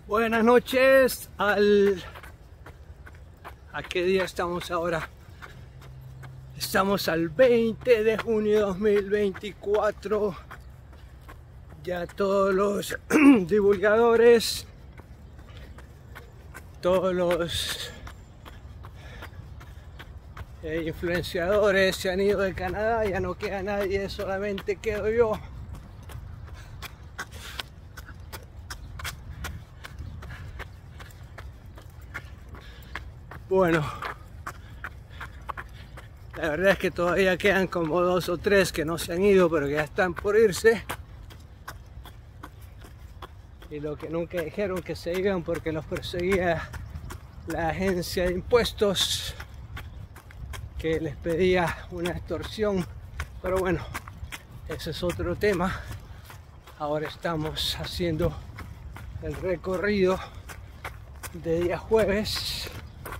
Buenas noches. ¿A qué día estamos ahora? Estamos al 20 de junio de 2024. Ya todos los divulgadores, todos los influenciadores se han ido de Canadá. Ya no queda nadie, solamente quedo yo. Bueno, la verdad es que todavía quedan como 2 o 3 que no se han ido, pero que ya están por irse. Y lo que nunca dijeron que se iban porque los perseguía la agencia de impuestos, que les pedía una extorsión. Pero bueno, ese es otro tema. Ahora estamos haciendo el recorrido de día jueves.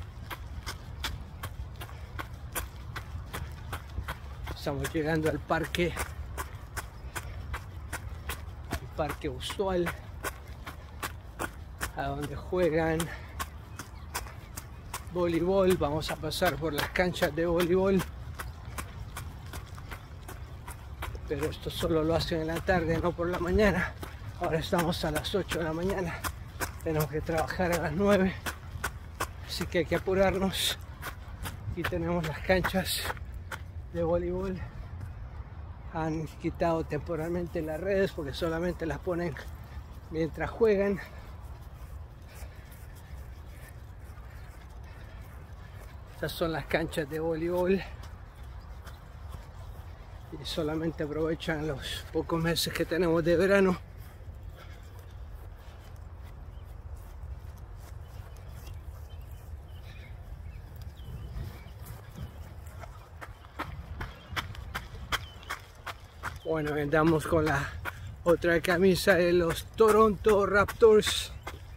Estamos llegando al parque usual, a donde juegan voleibol. Vamos a pasar por las canchas de voleibol, pero esto solo lo hacen en la tarde, no por la mañana. Ahora estamos a las 8 de la mañana, tenemos que trabajar a las 9, así que hay que apurarnos. Y tenemos las canchas de voleibol. Han quitado temporalmente las redes porque solamente las ponen mientras juegan. Estas son las canchas de voleibol y solamente aprovechan los pocos meses que tenemos de verano. Bueno, andamos con la otra camisa de los Toronto Raptors.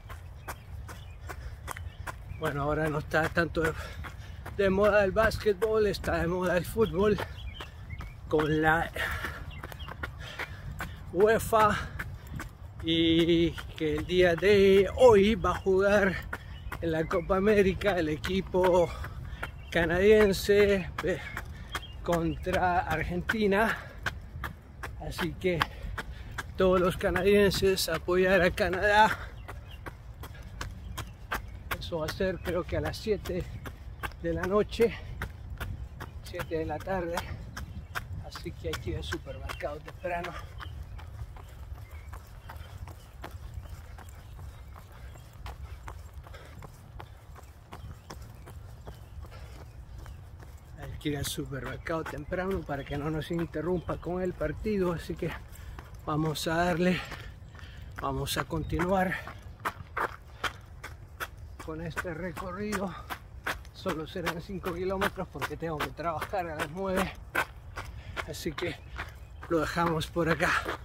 Bueno, ahora no está tanto de moda el básquetbol, está de moda el fútbol, con la UEFA, y que el día de hoy va a jugar en la Copa América el equipo canadiense contra Argentina. Así que todos los canadienses apoyar a Canadá. Eso va a ser, creo que a las 7 de la noche, 7 de la tarde. Así que hay que ir al supermercado temprano. Hay que ir al supermercado temprano para que no nos interrumpa con el partido. Así que vamos a darle, vamos a continuar con este recorrido. Solo serán 5 kilómetros porque tengo que trabajar a las 9, así que lo dejamos por acá.